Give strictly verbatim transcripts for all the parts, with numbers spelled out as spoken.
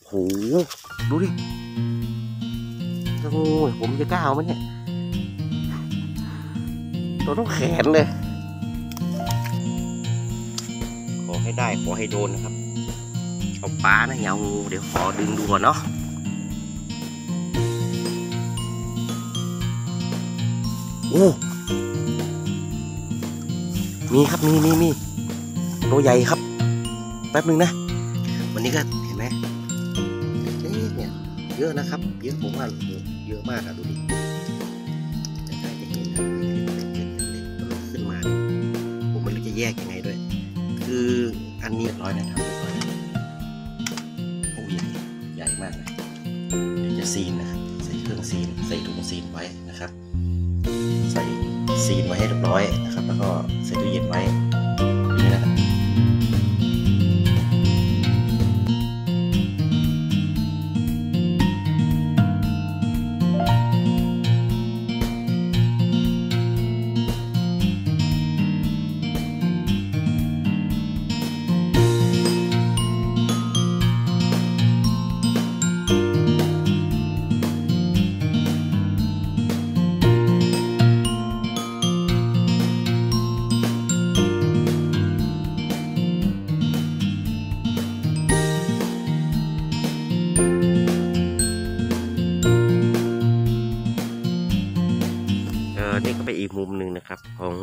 โหดูดิโอ้ยผมจะกล้าเอาไหมเนี่ยตัวต้องแขนเลยขอให้ได้ขอให้โดนนะครับเอาปลานะอย่าเอางูเดี๋ยวขอดึงดูก่อนเนาะโอ้มีครับมีมีมีตัวใหญ่ครับแป๊บนึงนะวันนี้ก็เห็นไหมเนี่ยเยอะนะครับเยอะผมว่าเยอะมากอะดูดิจะได้จะเห็นนะมันขึ้นมาผมไม่รู้จะแยกยังไงด้วยคืออันนี้ร้อยนะครับโอ้ใหญ่ใหญ่มากเลยเดี๋ยวจะซีนนะครับใส่เครื่องซีนใส่ถุงซีนไว้นะครับใส่ซีนไว้ให้เรียบร้อยนะครับแล้วก็ใส่ตู้เย็นไว้นี่นะครับนี่ก็เป็นอีกมุมหนึ่งนะครับของ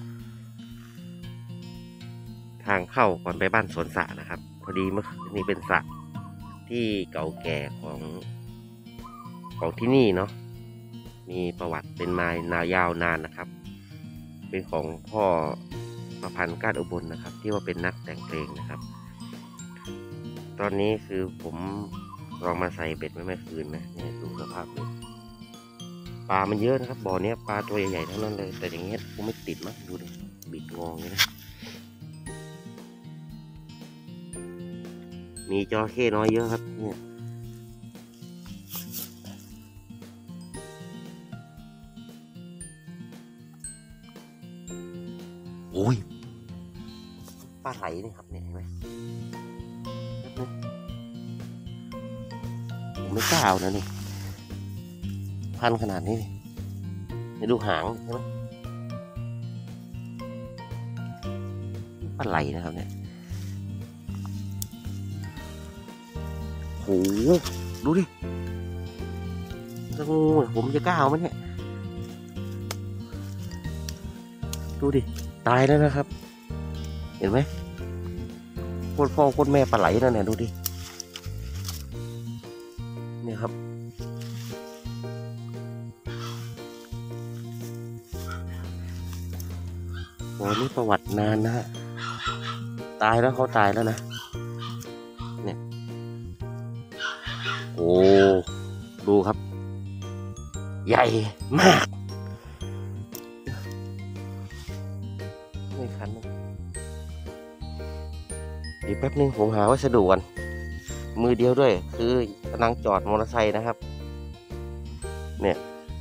ทางเข้าก่อนไปบ้านสวนสระนะครับพอดีเมื่อนี่เป็นสระที่เก่าแก่ของของที่นี่เนาะมีประวัติเป็นมานายาวนานนะครับเป็นของพ่อประพันธ์ก้านอุบลนะครับที่ว่าเป็นนักแต่งเพลงนะครับตอนนี้คือผมลองมาใส่เบ็ดไว้เมื่อคืนนะนี่ดูสภาพเลยปลามันเยอะนะครับบ่อนี้ปลาตัวใหญ่ๆทั้งนั้นเลยแต่อย่างเงี้ยผมไม่ติดมั้งดูดิบิดงองเลยนะมีจระเข้น้อยเยอะครับเนี่ยโอ้ยปลาไหลนี่ครับเนี่ยเห็นไหมผมไม่กล้าเอานะนี่พันขนาดนี้นี่ดูหางใช่ไหมปลาไหลนะครับเนี่ยโหดูดิโอ้ยผมจะกล้าเอาไหมเนี่ยดูดิตายแล้วนะครับเห็นไหมโคตรพ่อโคตรแม่ปลาไหลนั่นเนี่ยดูดิเนี่ยครับโอ้นี่ประวัตินานนะฮะตายแล้วเขาตายแล้วนะเนี่ยโอ้ดูครับใหญ่มากไม่คันเดี๋ยวแป๊บนึงผมหาวัสดุก่อนมือเดียวด้วยคือกำลังจอดมอเตอร์ไซค์นะครับเนี่ย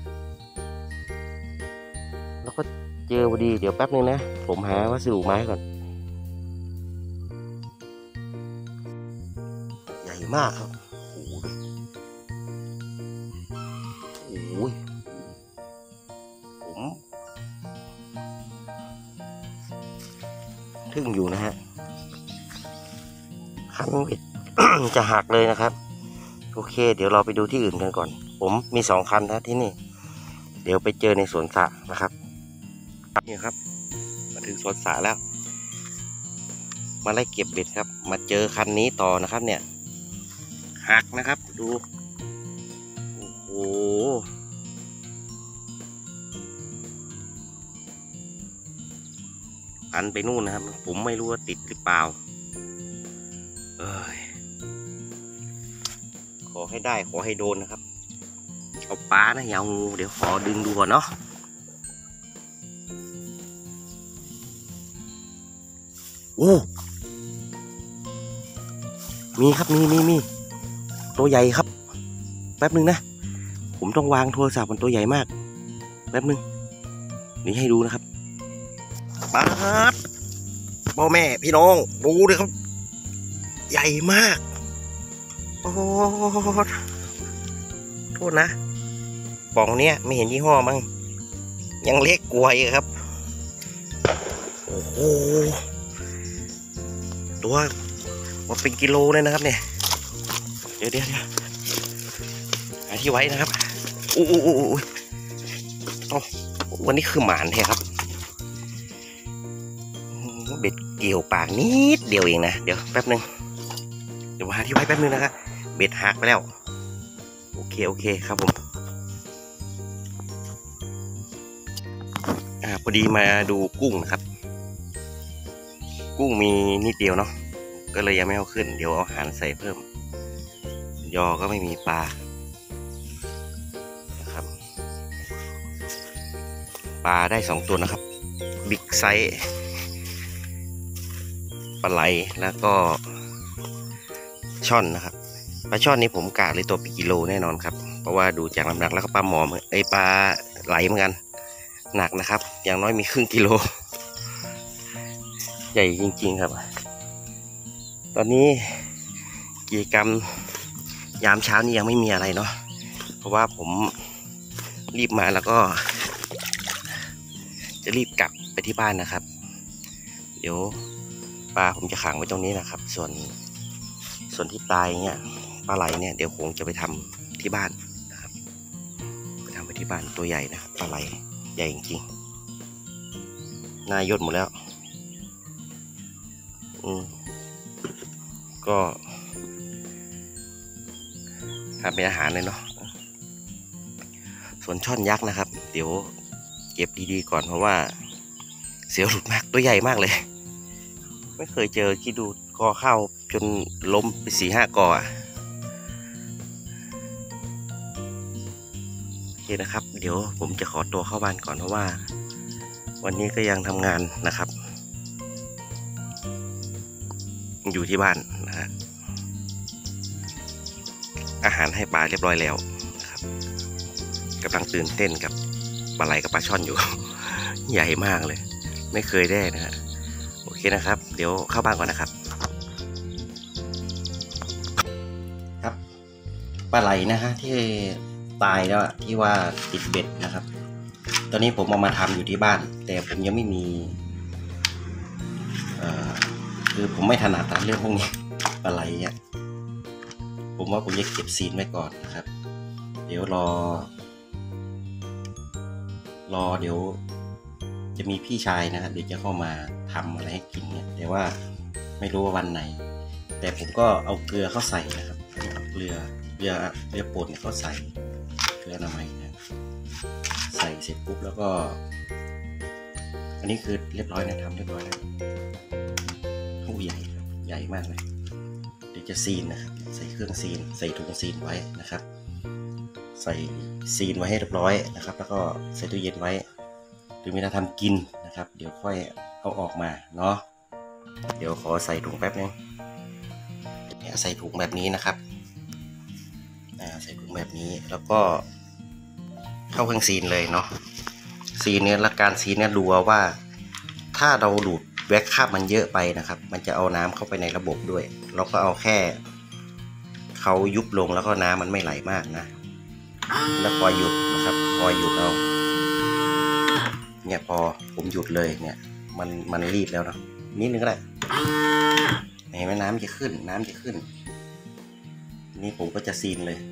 แล้วก็เจอพอดีเดี๋ยวแป๊บนึงนะผมหาวัสดุไม้ก่อนใหญ่มากครับโอ้โหโอ้ยผมทึ่งอยู่นะฮะคันเบ็ด จะหักเลยนะครับโอเคเดี๋ยวเราไปดูที่อื่นกันก่อนผมมีสองคันนะที่นี่เดี๋ยวไปเจอในสวนสระนะครับนี่ครับมาถึงสวนสระแล้วมาไล่เก็บเบ็ดครับมาเจอคันนี้ต่อนะครับเนี่ยหักนะครับดูโอ้โหอันไปนู่นนะครับผมไม่รู้ว่าติดหรือเปล่าเอ้ยขอให้ได้ขอให้โดนนะครับเอาปลานะอย่าเอางูเดี๋ยวขอดึงดูก่อนเนาะโอ้มีครับมีมีมีตัวใหญ่ครับแป๊บนึงนะผมต้องวางโทรศัพท์มันตัวใหญ่มากแป๊บนึงนี่ให้ดูนะครับปลาพ่อแม่พี่น้องดูเลยครับใหญ่มากอ้โหโทษนะป่องเนี้ยไม่เห็นยี่ห้อมั้งยังเล็กกว่าอีกครับโอ้โหตัวมันเป็นกิโลเลยนะครับเนี่ยเดี๋ยวเดี๋ยวเดี๋ยวหาที่ไว้นะครับอู้อู้อู้อู้วันนี้คือหมานแท้ครับเบ็ดเกี่ยวปากนิดเดียวเองนะเดี๋ยวแป๊บนึงเดี๋ยวหาที่ไว้แป๊บนึงนะครับเบ็ดหักไปแล้วโอเคโอเคครับผมอ่าพอดีมาดูกุ้งนะครับกุ้งมีนิดเดียวเนาะก็เลยยังไม่เอาขึ้นเดี๋ยวเอาอาหารใส่เพิ่มยอก็ไม่มีปลานะครับปลาได้สองตัวนะครับบิ๊กไซส์ปลาไหลแล้วก็ช่อนนะครับปลาช่อนนี้ผมกะเลยตัวเป็นกิโลแน่นอนครับเพราะว่าดูจากน้ำหนักแล้วก็ปลาหมอไอปลาไหลเหมือนกันหนักนะครับอย่างน้อยมีครึ่งกิโลใหญ่จริงๆครับตอนนี้กิจกรรมยามเช้านี้ยังไม่มีอะไรเนาะเพราะว่าผมรีบมาแล้วก็จะรีบกลับไปที่บ้านนะครับเดี๋ยวปลาผมจะขังไว้ตรงนี้นะครับส่วนส่วนที่ตายเนี่ยปลาไหลเนี่ยเดี๋ยวคงจะไปทำที่บ้านนะครับไปทำไปที่บ้านตัวใหญ่นะครับปลาไหลใหญ่จริงๆหน้ายดหมดแล้วอืมก็ทำเป็นอาหารเลยเนาะส่วนช่อนยักษ์นะครับเดี๋ยวเก็บดีๆก่อนเพราะว่าเสียวหลุดมากตัวใหญ่มากเลยไม่เคยเจอคิดดูกอเข้าจนล้มไปสี่ห้ากอโอเคนะครับเดี๋ยวผมจะขอตัวเข้าบ้านก่อนเพราะว่าวันนี้ก็ยังทำงานนะครับอยู่ที่บ้านนะฮะอาหารให้ปลาเรียบร้อยแล้วนะครับกำลังตื่นเต้นกับปลาไหลกับปลาช่อนอยู่ ใหญ่มากเลยไม่เคยได้นะฮะโอเคนะครับเดี๋ยวเข้าบ้านก่อนนะครับครับปลาไหลนะฮะที่ตายแล้วที่ว่าติดเบ็ดนะครับตอนนี้ผมเอามาทำอยู่ที่บ้านแต่ผมยังไม่มีเอ่อคือผมไม่ถนัดเรื่องพวกนี้ปลาไหลเนี่ยผมว่าผมจะเก็บซีนไว้ก่อนนะครับเดี๋ยวรอรอเดี๋ยวจะมีพี่ชายนะครับเดี๋ยวจะเข้ามาทำอะไรให้กินเนี่ยแต่ว่าไม่รู้ว่าวันไหนแต่ผมก็เอาเกลือเข้าใส่นะครับเอาเกลือเกลือเกลือป่นเนี่ยเข้าใส่เกลืออนามัยนะใส่เสร็จปุ๊บแล้วก็อันนี้คือเรียบร้อยนะทำเรียบร้อยแล้วโอ้ใหญ่ครับใหญ่มากเลยเดี๋ยวจะซีนนะครับใส่เครื่องซีนใส่ถุงซีนไว้นะครับใส่ซีนไว้ให้เรียบร้อยนะครับแล้วก็ใส่ตู้เย็นไว้ถึงเวลาทำกินนะครับเดี๋ยวค่อยเอาออกมาเนาะเดี๋ยวขอใส่ถุงแป๊บนึงใส่ถุงแบบนี้นะครับใส่ถุงแบบนี้แล้วก็เข้าเครื่องซีนเลยเนาะซีนเนี่ยหลักการซีนเนี่ยดูว่าถ้าเราดูดแว็กคาบมันเยอะไปนะครับมันจะเอาน้ำเข้าไปในระบบด้วยเราก็เอาแค่เขายุบลงแล้วก็น้ำมันไม่ไหลมากนะแล้วคอยหยุดนะครับคอยหยุดเอาเนี่ยพอผมหยุดเลยเนี่ยมันมันรีบแล้วนะนิดนึงก็ได้เห็นไหมน้ำจะขึ้นน้ำจะขึ้นนี่ผมก็จะซีนเลย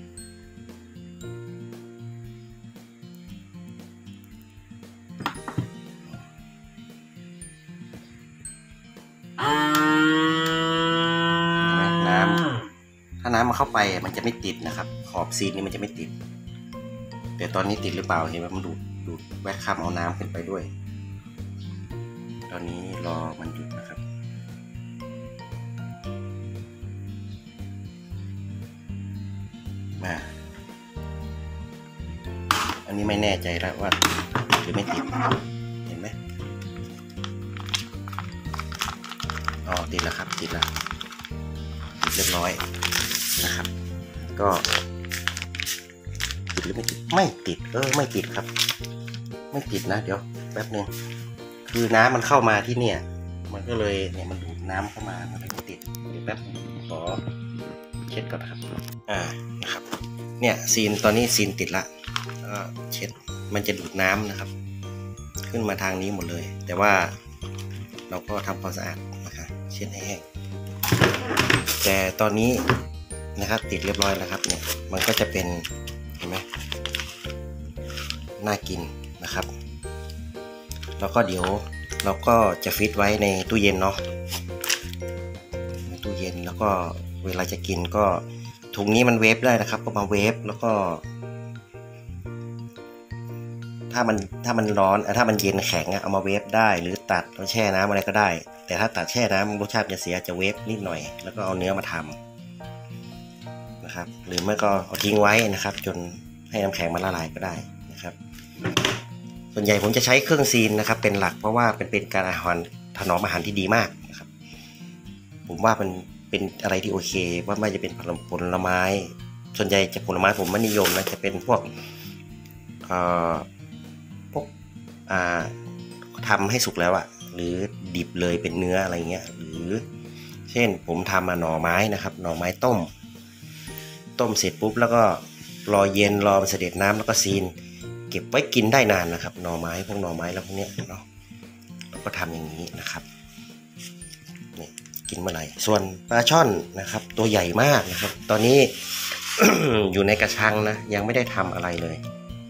น้ำถ้าน้ำมันเข้าไปมันจะไม่ติดนะครับขอบซีนนี้มันจะไม่ติดแต่ตอนนี้ติดหรือเปล่าเห็นไหมมันดูดดูดแวกข้ามเอาน้ำขึ้นไปด้วยตอนนี้รอมันหยุดนะครับมาอันนี้ไม่แน่ใจแล้วว่าหรือไม่ติดเห็นไหมอ๋อติดแล้วครับติดแล้วติดเรียบร้อยนะครับก็ติดหรือไม่ติดไม่ติดเออไม่ติดครับไม่ติดนะเดี๋ยวแป๊บนึงคือน้ำมันเข้ามาที่เนี่ยมันก็เลยเนี่ยมันดูดน้ำเข้ามามันเลยไม่ติดเดี๋ยวแป๊บนึงขอโอเคช็ดก่อนครับอ่านะครับเนี่ยซีนตอนนี้ซีนติดละก็เช็ดมันจะดูดน้ำนะครับขึ้นมาทางนี้หมดเลยแต่ว่าเราก็ทำความสะอาดนะครับเช็ดให้แห้งแต่ตอนนี้นะครับติดเรียบร้อยแล้วครับเนี่ยมันก็จะเป็นเห็นไหมน่ากินนะครับแล้วก็เดี๋ยวเราก็จะฟิตไว้ในตู้เย็นเนาะในตู้เย็นแล้วก็เวลาจะกินก็ถุงนี้มันเวฟได้นะครับก็มาเวฟแล้วก็ถ้ามันถ้ามันร้อนถ้ามันเย็นแข็งเอามาเวฟได้หรือตัดแล้วแช่น้ำอะไรก็ได้แต่ถ้าตัดแช่น้ำรสชาติจะเสียจะเวฟนิดหน่อยแล้วก็เอาเนื้อมาทำนะครับหรือไม่ก็เอาทิ้งไว้นะครับจนให้น้ำแข็งมันละลายก็ได้นะครับส่วนใหญ่ผมจะใช้เครื่องซีนนะครับเป็นหลักเพราะว่าเป็นเป็นการอาหารถนอมอาหารที่ดีมากนะครับผมว่ามันเป็นอะไรที่โอเคว่าไม่จะเป็นผลไม้ส่วนใหญ่จะผลไม้ผมไม่นิยมนะจะเป็นพวกเอ่อพวกอ่าทำให้สุกแล้วอะหรือดิบเลยเป็นเนื้ออะไรเงี้ยหรือเช่นผมทำมาหน่อไม้นะครับหน่อไม้ต้มต้มเสร็จปุ๊บแล้วก็รอเย็นรอมันเสด็จน้ำแล้วก็ซีนเก็บไว้กินได้นานนะครับหน่อไม้พวกหน่อไม้แล้วพวกเนี้ยเนาะเราก็ทำอย่างนี้นะครับนี่กินเมื่อไหร่ส่วนปลาช่อนนะครับตัวใหญ่มากนะครับตอนนี้ อยู่ในกระชังนะยังไม่ได้ทำอะไรเลย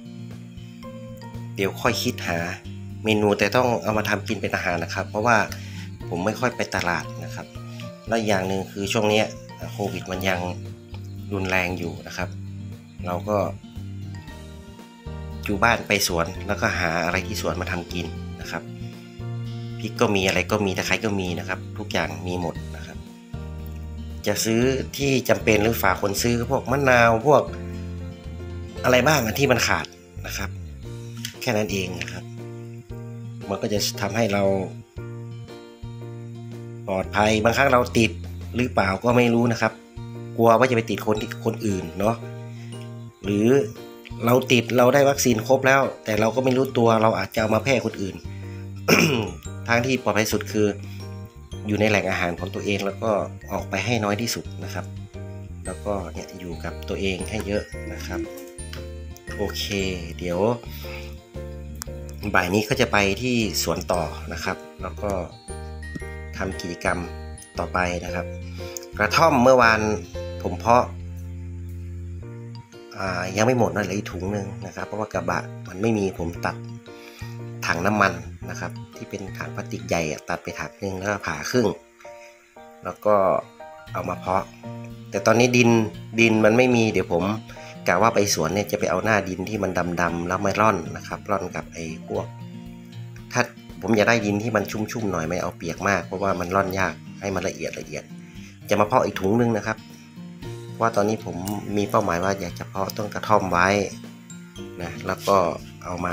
เดี๋ยวค่อยคิดหาเมนูแต่ต้องเอามาทำกินเป็นอาหารนะครับเพราะว่าผมไม่ค่อยไปตลาดนะครับและอย่างหนึ่งคือช่วงนี้โควิดมันยังรุนแรงอยู่นะครับเราก็อยู่บ้านไปสวนแล้วก็หาอะไรที่สวนมาทำกินนะครับพริกก็มีอะไรก็มีตะไคร้ก็มีนะครับทุกอย่างมีหมดนะครับจะซื้อที่จำเป็นหรือฝากคนซื้อพวกมะนาวพวกอะไรบ้างที่มันขาดนะครับแค่นั้นเองนะครับมันก็จะทำให้เราปลอดภัยบางครั้งเราติดหรือเปล่าก็ไม่รู้นะครับกลัวว่าจะไปติดคนที่คนอื่นเนาะหรือเราติดเราได้วัคซีนครบแล้วแต่เราก็ไม่รู้ตัวเราอาจจะเอามาแพร่คนอื่น ทางที่ปลอดภัยสุดคืออยู่ในแหล่งอาหารของตัวเองแล้วก็ออกไปให้น้อยที่สุดนะครับแล้วก็เนี่ยอยู่กับตัวเองให้เยอะนะครับโอเคเดี๋ยวบ่ายนี้ก็จะไปที่สวนต่อนะครับแล้วก็ทำกิจกรรมต่อไปนะครับกระท่อมเมื่อวานผมเพาะยังไม่หมดนะเหลืออีกถุงหนึ่งนะครับเพราะว่ากระบะมันไม่มีผมตัดถังน้ำมันนะครับที่เป็นถังพลาสติกใหญ่ตัดไปถังนึงแล้วผ่าครึ่งแล้วก็เอามาเพาะแต่ตอนนี้ดินดินมันไม่มีเดี๋ยวผมกะว่าไปสวนเนี่ยจะไปเอาหน้าดินที่มันดำๆแล้วไม่ร่อนนะครับร่อนกับไอ้พวกถ้าผมอยากได้ดินที่มันชุ่มๆหน่อยไม่เอาเปียกมากเพราะว่ามันร่อนยากให้มันละเอียดละเอียดจะมาเพาะอีกถุงนึงนะครับว่าตอนนี้ผมมีเป้าหมายว่าอยากจะเพาะต้นกระท่อมไว้นะแล้วก็เอามา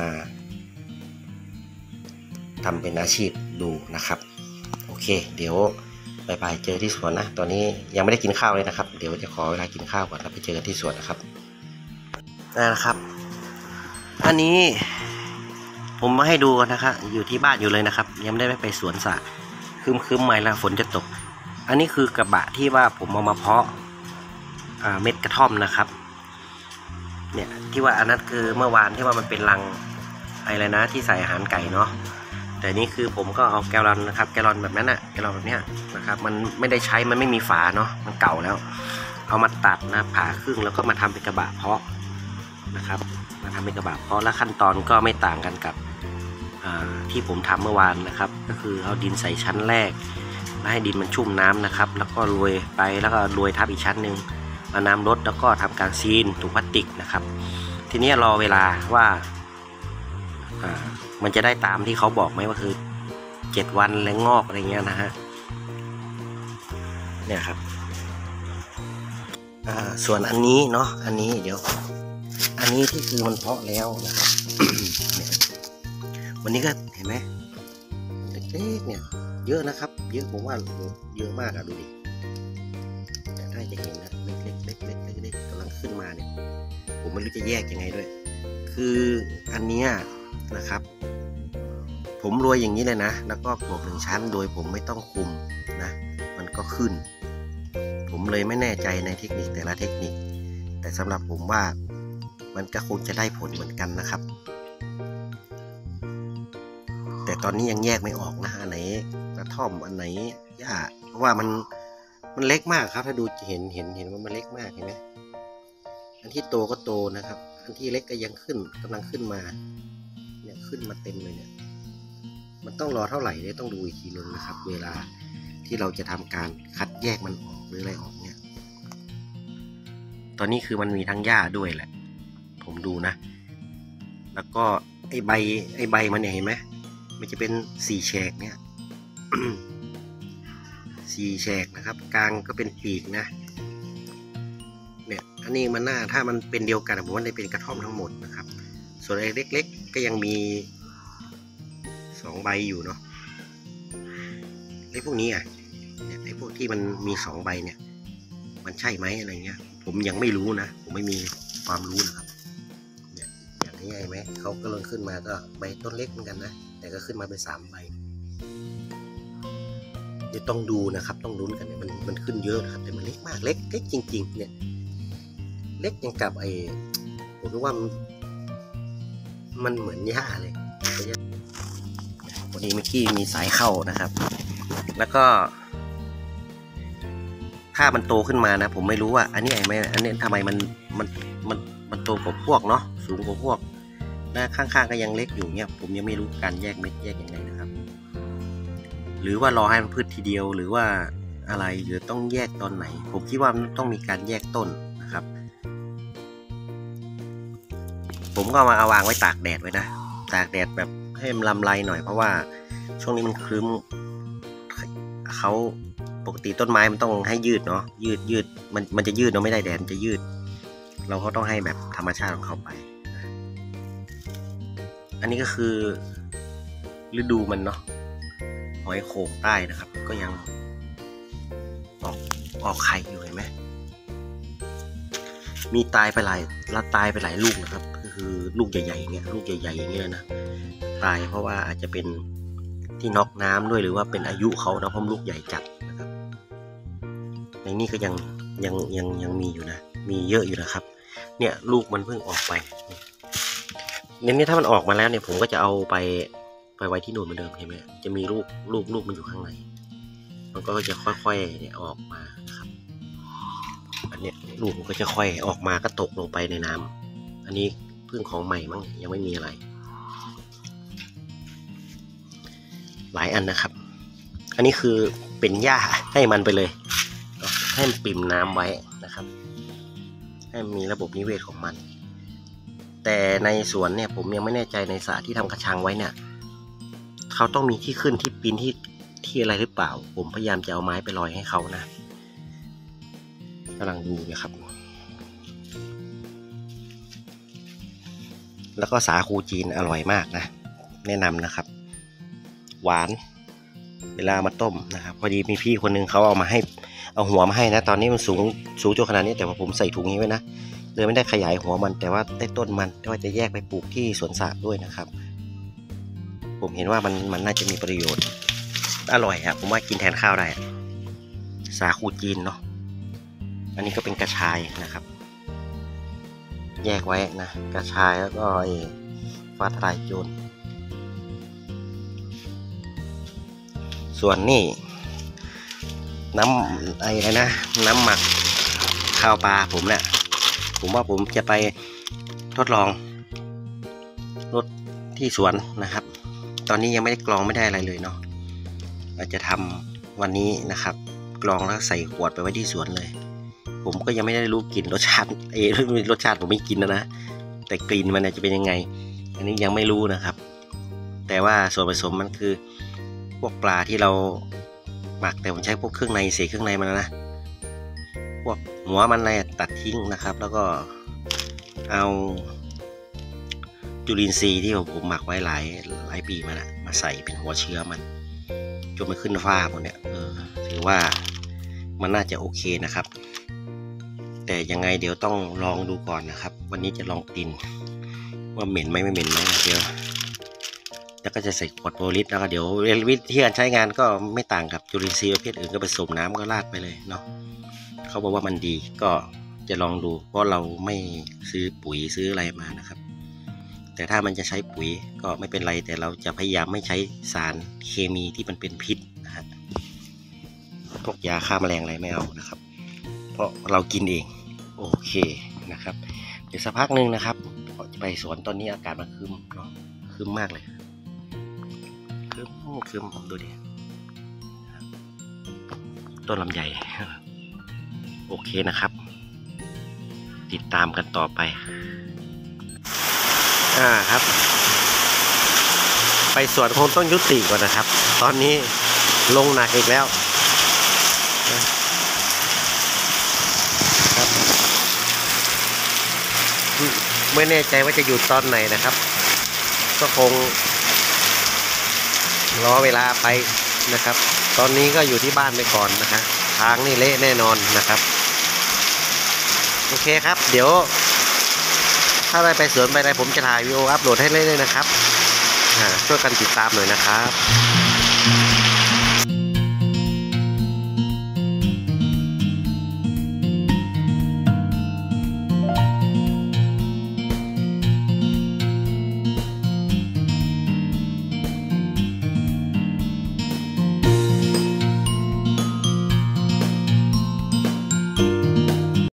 ทำเป็นอาชีพดูนะครับโอเคเดี๋ยวไปไปเจอที่สวนนะตอนนี้ยังไม่ได้กินข้าวเลยนะครับเดี๋ยวจะขอเวลากินข้าวก่อนแล้วไปเจอกันที่สวนนะครับนะครับอันนี้ผมมาให้ดูนะครับอยู่ที่บ้านอยู่เลยนะครับยังไม่ได้ไปสวนสระคืมๆใหม่ละฝนจะตกอันนี้คือกระบะที่ว่าผมเอามาเพาะเม็ดกระท่อมนะครับเนี่ยที่ว่าอันนั้นคือเมื่อวานที่ว่ามันเป็นรังอะไรนะที่ใส่อาหารไก่เนาะแต่นี่คือผมก็เอาแกลลอนนะครับแกลลอนแบบนั้นอะแกลลอนแบบเนี้ยนะครับมันไม่ได้ใช้มันไม่มีฝาเนาะมันเก่าแล้วเอามาตัดนะผ่าครึ่งแล้วก็มาทำเป็นกระบะเพาะนะครับมาทำเป็นกระบะเพาะและขั้นตอนก็ไม่ต่างกันกับที่ผมทำเมื่อวานนะครับก็คือเอาดินใส่ชั้นแรกแล้วให้ดินมันชุ่มน้ำนะครับแล้วก็โรยไปแล้วก็โรยทับอีกชั้นหนึ่งเอาน้ำลดแล้วก็ทำการซีนถุงพลาสติกนะครับทีนี้รอเวลาว่ามันจะได้ตามที่เขาบอกไหมว่าคือเจ็ดวันแล้วงอกอะไรเงี้ยนะฮะเนี่ยครับส่วนอันนี้เนาะอันนี้เดี๋ยวอันนี้ที่คือมันเพาะแล้วนะครับ เนี่ยวันนี้ก็เห็นไหมเล็กๆเนี่ยเยอะนะครับเยอะผมว่าเยอะมากอะดูดิแต่ถ้าจะเห็นนะเล็กๆเล็กๆเล็กๆกำลังขึ้นมาเนี่ยผมไม่รู้จะแยกยังไงด้วยคืออันนี้นะครับผมโรยอย่างนี้เลยนะแล้วก็กลบหนึ่งชั้นโดยผมไม่ต้องคุมนะมันก็ขึ้นผมเลยไม่แน่ใจในเทคนิคแต่ละเทคนิคแต่สำหรับผมว่ามันก็คงจะได้ผลเหมือนกันนะครับแต่ตอนนี้ยังแยกไม่ออกนะอันไหนกระท่อมอันไหนหญ้าเพราะว่ามันมันเล็กมากครับถ้าดูจะเห็นเห็นเห็นว่ามันเล็กมากเห็นไหมอันที่โตก็โตนะครับอันที่เล็กก็ยังขึ้นกำลังขึ้นมาเนี่ยขึ้นมาเต็มเลยเนี่ยมันต้องรอเท่าไหร่เนี่ยต้องดูอีกทีนึงนะครับเวลาที่เราจะทำการคัดแยกมันออกหรืออะไรออกเนี่ยตอนนี้คือมันมีทั้งหญ้าด้วยแหละผมดูนะแล้วก็ไอใบไอใบมันเนี่ยเห็นไหมมันจะเป็นสี่แฉกเนี่ย สี่แฉกนะครับกลางก็เป็นปีกนะเนี่ยอันนี้มันน่าถ้ามันเป็นเดียวกันผมว่าได้เป็นกระท่อมทั้งหมดนะครับส่วนไอ้เล็กๆก็ยังมีสองใบอยู่เนาะไอ้พวกนี้อ่ะเนี่ยไอ้พวกที่มันมีสองใบเนี่ยมันใช่ไหมอะไรเงี้ยผมยังไม่รู้นะผมไม่มีความรู้นะครับเนี่ยอย่างนี้เห็นไหมเขาก็ลงขึ้นมาก็ใบต้นเล็กเหมือนกันนะแต่ก็ขึ้นมาเป็นสามใบเดี๋ยวต้องดูนะครับต้องลุ้นกันเนี่ยมันมันขึ้นเยอะนะครับแต่มันเล็กมากเล็กเล็กจริงๆเนี่ยเล็กยังกับไอ้ผมรู้ว่ามันเหมือนหญ้าเลยวันนี้เมื่อกี้มีสายเข้านะครับแล้วก็ถ้ามันโตขึ้นมานะผมไม่รู้ว่าอันนี้ไอ้ไม่อันนี้ทำไมมันมันมันมันโตกว่าพวกเนาะสูงกว่าพวกหน้าข้างๆก็ยังเล็กอยู่เนี่ยผมยังไม่รู้การแยกเม็ดแยกยังไงนะครับหรือว่ารอให้มันพืชทีเดียวหรือว่าอะไรหรือต้องแยกตอนไหนผมคิดว่ามันต้องมีการแยกต้นนะครับผมก็มาเอาวางไว้ตากแดดไว้นะตากแดดแบบให้มันลำไรหน่อยเพราะว่าช่วงนี้มันครึ้มเขาปกติต้นไม้มันต้องให้ยืดเนาะยืดยืดมันมันจะยืดเนาะไม่ได้แดดมันจะยืดเราก็ต้องให้แบบธรรมชาติของเขาไปอันนี้ก็คือฤดูมันเนาะหอยโข่งใต้นะครับก็ยังออกออกไข่อยู่เห็นไหมมีตายไปหลายละตายไปหลายลูกนะครับก็คือลูกใหญ่ๆเงี้ยลูกใหญ่ๆอย่างเงี้ยนะตายเพราะว่าอาจจะเป็นที่น็อกน้ำด้วยหรือว่าเป็นอายุเขานะเพราะลูกใหญ่จัดนะครับในนี้ก็ยังยังยังยังมีอยู่นะมีเยอะอยู่นะครับเนี่ยลูกมันเพิ่งออกไปเนี่ยนี่ถ้ามันออกมาแล้วเนี่ยผมก็จะเอาไปไปไว้ที่โน่นเหมือนเดิมเห็นไหมจะมีลูกลูกลูกมันอยู่ข้างในมันก็จะค่อยๆเนี่ยออกมาครับอันเนี้ยลูกมันก็จะค่อยออกมาก็ตกลงไปในน้ำอันนี้เพิ่งของใหม่มั้งยังไม่มีอะไรหลายอันนะครับอันนี้คือเป็นหญ้าให้มันไปเลยให้มันปิ่มน้ำไว้นะครับให้มีระบบนิเวศของมันแต่ในสวนเนี่ยผมยังไม่แน่ใจในสระที่ทำกระชังไว้เนี่ยเขาต้องมีที่ขึ้นที่ปีนที่ที่อะไรหรือเปล่าผมพยายามจะเอาไม้ไปลอยให้เขานะกำลังดูนะครับแล้วก็สาคูจีนอร่อยมากนะแนะนำนะครับหวานเวลามาต้มนะครับพอดีมีพี่คนนึงเขาเอามาให้เอาหัวมาให้นะตอนนี้มันสูงสูงจนขนาดนี้แต่ว่าผมใส่ถุงนี้ไว้นะเลยไม่ได้ขยายหัวมันแต่ว่าได้ต้นมันก็จะแยกไปปลูกที่สวนสาธด้วยนะครับผมเห็นว่ามันมันน่าจะมีประโยชน์อร่อยครับผมว่ากินแทนข้าวได้สาคูจีนเนาะอันนี้ก็เป็นกระชายนะครับแยกไว้นะกระชายแล้วก็ไอ้ฟ้าทลายโจรส่วนนี่น้ำไอ้นะน้ำหมักข้าวปลาผมเนี่ยผมว่าผมจะไปทดลองรถที่สวนนะครับตอนนี้ยังไม่ได้กรองไม่ได้อะไรเลยเนาะอาจจะทำวันนี้นะครับกรองแล้วใส่ขวดไปไว้ที่สวนเลยผมก็ยังไม่ได้รู้กลิ่นรสชาติเออรสชาติผมไม่กินนะนะแต่กลิ่นมันจะเป็นยังไงอันนี้ยังไม่รู้นะครับแต่ว่าส่วนผสมมันคือพวกปลาที่เราหมักแต่ผมใช้พวกเครื่องในเศษเครื่องในมันนะพวกหัวมันอะไรตัดทิ้งนะครับแล้วก็เอาจุลินทรีย์ที่ผมหมักไว้หลายหลายปีมานะมาใส่เป็นหัวเชื้อมันจนมันขึ้นฟ้าหมดเนี่ยเออถือว่ามันน่าจะโอเคนะครับแต่ยังไงเดี๋ยวต้องลองดูก่อนนะครับวันนี้จะลองกินว่าเหม็นไหมไม่เหม็นไหมเดี๋ยวแล้วก็จะใส่ขวดโพลิสแล้วก็เดี๋ยววิธีการใช้งานก็ไม่ต่างกับจุลินทรีย์ประเภทอื่นก็ผสมน้ำก็ราดไปเลยเนาะเขาบอกว่ามันดีก็จะลองดูเพราะเราไม่ซื้อปุ๋ยซื้ออะไรมานะครับแต่ถ้ามันจะใช้ปุ๋ยก็ไม่เป็นไรแต่เราจะพยายามไม่ใช้สารเคมีที่มันเป็นพิษนะฮะพวกยาฆ่าแมลงอะไรไม่เอานะครับเพราะเรากินเองโอเคนะครับเดี๋ยวสักพักหนึ่งนะครับจะไปสวนตอนนี้อากาศมันคืมเนาะคืมมากเลยคืมคืมผมดูดิต้นลำไยโอเคนะครับติดตามกันต่อไปอ่าครับไปสวนคงต้องยุติก่อนนะครับตอนนี้ลงหนักอีกแล้วครับไม่แน่ใจว่าจะอยู่ตอนไหนนะครับ ก็คงรอเวลาไปนะครับ ตอนนี้ก็อยู่ที่บ้านไปก่อนนะครับทางนี่เละแน่นอนนะครับโอเคครับเดี๋ยวถ้าได้ไปสวนไปได้ผมจะถ่ายวิดีโออัปโหลดให้เรื่อยๆนะครับช่วยกันติดตามหน่อยนะครับ